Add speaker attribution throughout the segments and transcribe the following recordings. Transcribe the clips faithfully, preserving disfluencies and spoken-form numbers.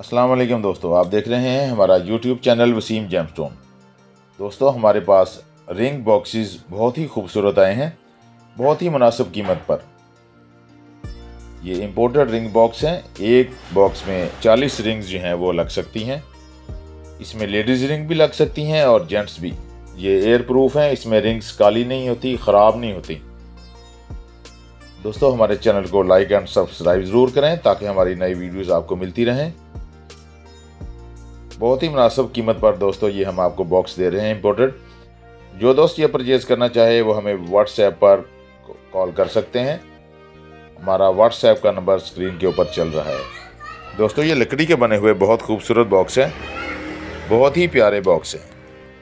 Speaker 1: अस्सलाम वालेकुम दोस्तों, आप देख रहे हैं हमारा यूट्यूब चैनल वसीम जेमस्टोन। दोस्तों, हमारे पास रिंग बॉक्सेस बहुत ही खूबसूरत आए हैं, बहुत ही मुनासिब कीमत पर। ये इंपोर्टेड रिंग बॉक्स हैं। एक बॉक्स में चालीस रिंग्स जो हैं वो लग सकती हैं। इसमें लेडीज़ रिंग भी लग सकती हैं और जेंट्स भी। ये एयर प्रूफ हैं, इसमें रिंग्स काली नहीं होती, ख़राब नहीं होती। दोस्तों, हमारे चैनल को लाइक एंड सब्सक्राइब ज़रूर करें ताकि हमारी नई वीडियोस आपको मिलती रहें। बहुत ही मुनासिब कीमत पर दोस्तों ये हम आपको बॉक्स दे रहे हैं इंपोर्टेड। जो दोस्त ये परचेज़ करना चाहे वो हमें व्हाट्सएप पर कॉल कर सकते हैं। हमारा व्हाट्सएप का नंबर स्क्रीन के ऊपर चल रहा है। दोस्तों, ये लकड़ी के बने हुए बहुत खूबसूरत बॉक्स हैं, बहुत ही प्यारे बॉक्स हैं।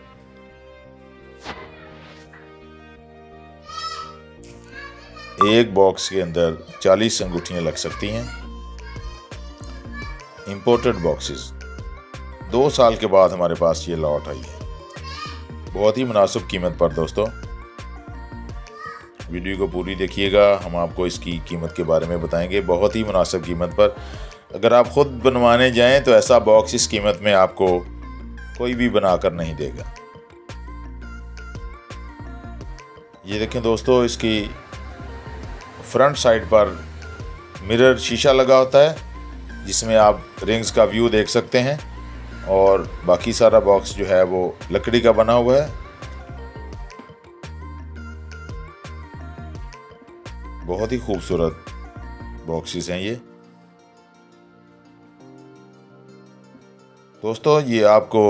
Speaker 1: एक बॉक्स के अंदर चालीस अंगूठियाँ लग सकती हैं। इंपोर्टेड बॉक्सेस दो साल के बाद हमारे पास ये लॉट आई है, बहुत ही मुनासिब कीमत पर। दोस्तों, वीडियो को पूरी देखिएगा, हम आपको इसकी कीमत के बारे में बताएंगे। बहुत ही मुनासिब कीमत पर। अगर आप ख़ुद बनवाने जाएं तो ऐसा बॉक्स इस कीमत में आपको कोई भी बनाकर नहीं देगा। ये देखें दोस्तों, इसकी फ्रंट साइड पर मिरर शीशा लगा होता है जिसमें आप रिंग्स का व्यू देख सकते हैं, और बाकी सारा बॉक्स जो है वो लकड़ी का बना हुआ है। बहुत ही खूबसूरत बॉक्सेस हैं ये। दोस्तों, ये आपको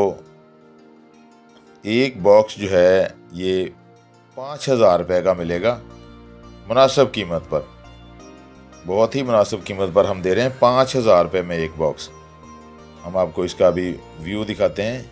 Speaker 1: एक बॉक्स जो है ये पाँच हज़ार रुपये का मिलेगा, मुनासिब कीमत पर। बहुत ही मुनासिब कीमत पर हम दे रहे हैं, पाँच हज़ार रुपये में एक बॉक्स। हम आपको इसका भी व्यू दिखाते हैं।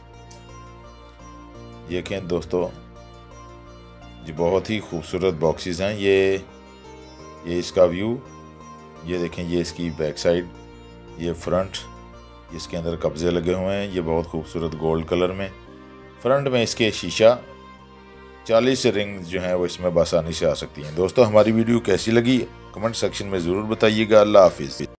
Speaker 1: ये देखें दोस्तों, ये बहुत ही खूबसूरत बॉक्सेस हैं। ये ये इसका व्यू, ये देखें, ये इसकी बैक साइड, ये फ्रंट, इसके अंदर कब्जे लगे हुए हैं। ये बहुत खूबसूरत गोल्ड कलर में। फ्रंट में इसके शीशा, चालीस रिंग जो हैं वो इसमें बआसानी से आ सकती हैं। दोस्तों, हमारी वीडियो कैसी लगी कमेंट सेक्शन में ज़रूर बताइएगा। अल्लाह हाफिज़।